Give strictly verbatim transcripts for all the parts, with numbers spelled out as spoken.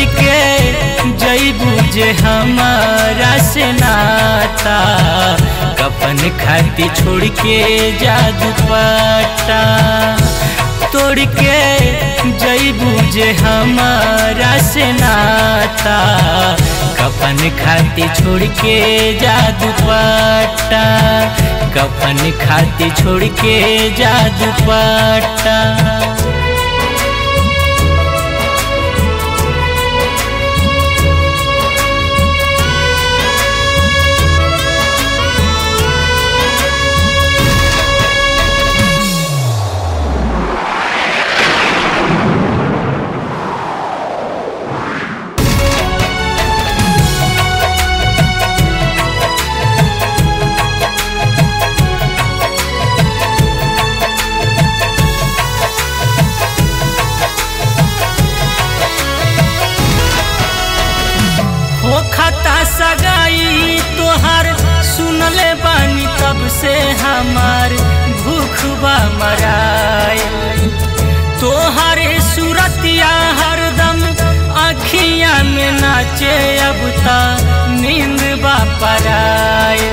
के जईबू जे हमारा से नाता, कफन खाती छोड़ के जादू पाटा। तोड़ के जईबू जे हमारा से नाता, कफन खाती छोड़ के जादू पाटा। कफन खाती छोड़ के जादू पाटा। खाता सगाई तोहार सुनले बानी, तब से हमार भूख बा मराए। तोहारे सूरतिया हरदम आँखिया में नाचे, अब ता नींद बा पराए।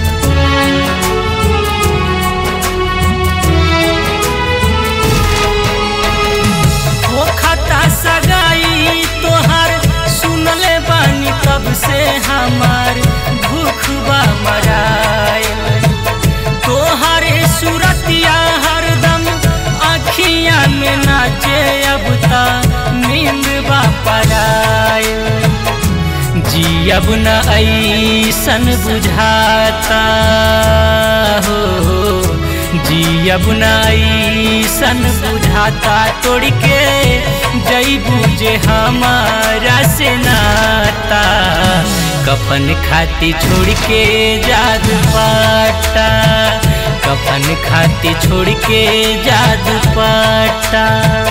हो खाता सगाई तोहार सुनले बानी, तब से हमार भूख बा मराए। तोहारे सूरतिया हरदम आँखिया में नाचे, अब ता नींद बा पराए। जी अब न ऐसन बुझाता हो, जी अब न ऐसन बुझाता। तोड़ के जईबू जे हमारा से नाता, कफन खाती छोड़ के जादू पाटा। कफन खाती छोड़ के जादू पाटा।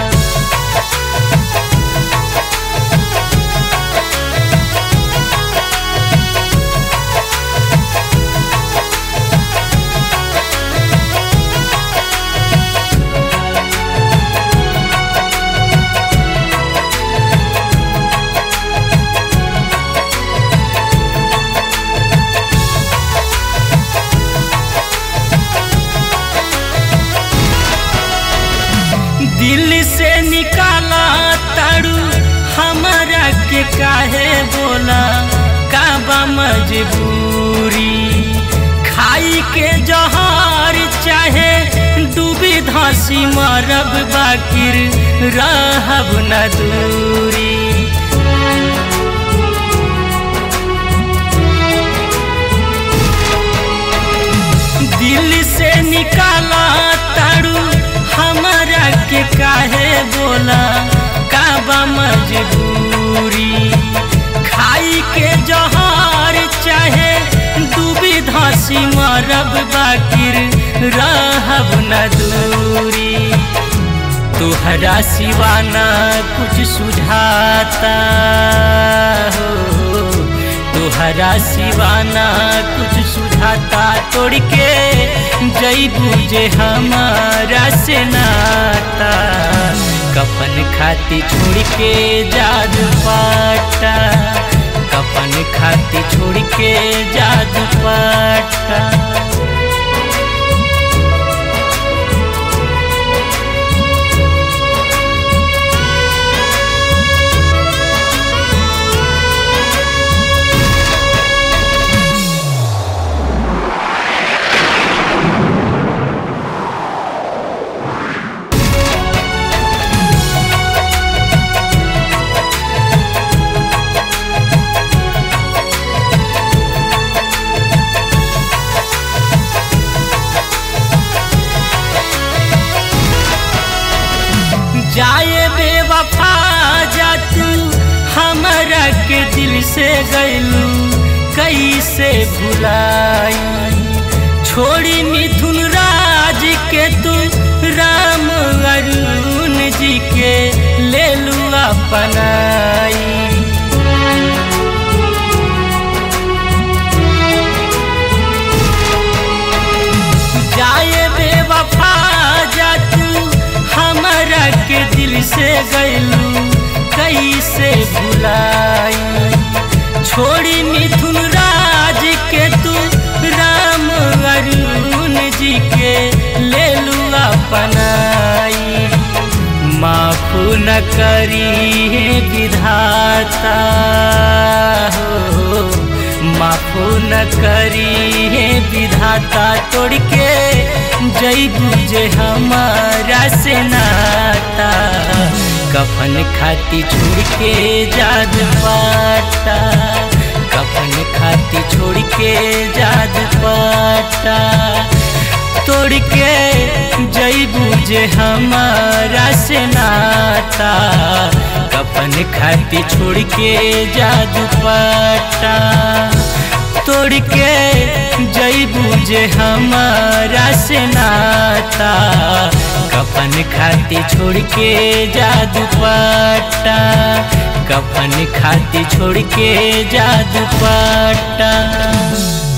दिल से निकाला तारू हमारा के काहे बोला, काबा मजबूरी। खाई के जहर चाहे डूबी धसी मरब, बाकिर रहब न दूरी। दिल से निकाला तारू हमारा के काहे बोला, काबा मजबूरी। खाई के जहर चाहे डूबी धसी मरब, बाकिर रहब न दूरी। तुहरा सिवाना कुछ सुझाता हो, तुहरा सिवाना कुछ सुझाता। तोड़ के जईबू जे हमारा से नाता, कफन खाती छोड़ के जादू पाटा। कफन खाती छोड़ के जादू पाटा। जाए बेवफा जा तू हमरा के दिल से गइलू, कैसे भुलाई। छोड़ी मिथुन राज के तू राम अरुण जी के ले लू अपनाई। जाए बेवफा जा तू हमरा के दिल से गइलू, कैसे भुला। न करी है विधाता हो, माफो न करी है विधाता। तोड़ के जइबू जे हमारा से नाता, कफन खाती छोड़ के जाद पाटा, कफन खाती छोड़ के जाद पाटा। तोड़ के जइबू जे हमारा से नाता, कफन खाती छोड़ के जाद पाटा। तोड़ के जइबू जे हमारा से नाता, कफन खाती छोड़ के जादू पाटा, कफन खाती छोड़ के जादू पाटा।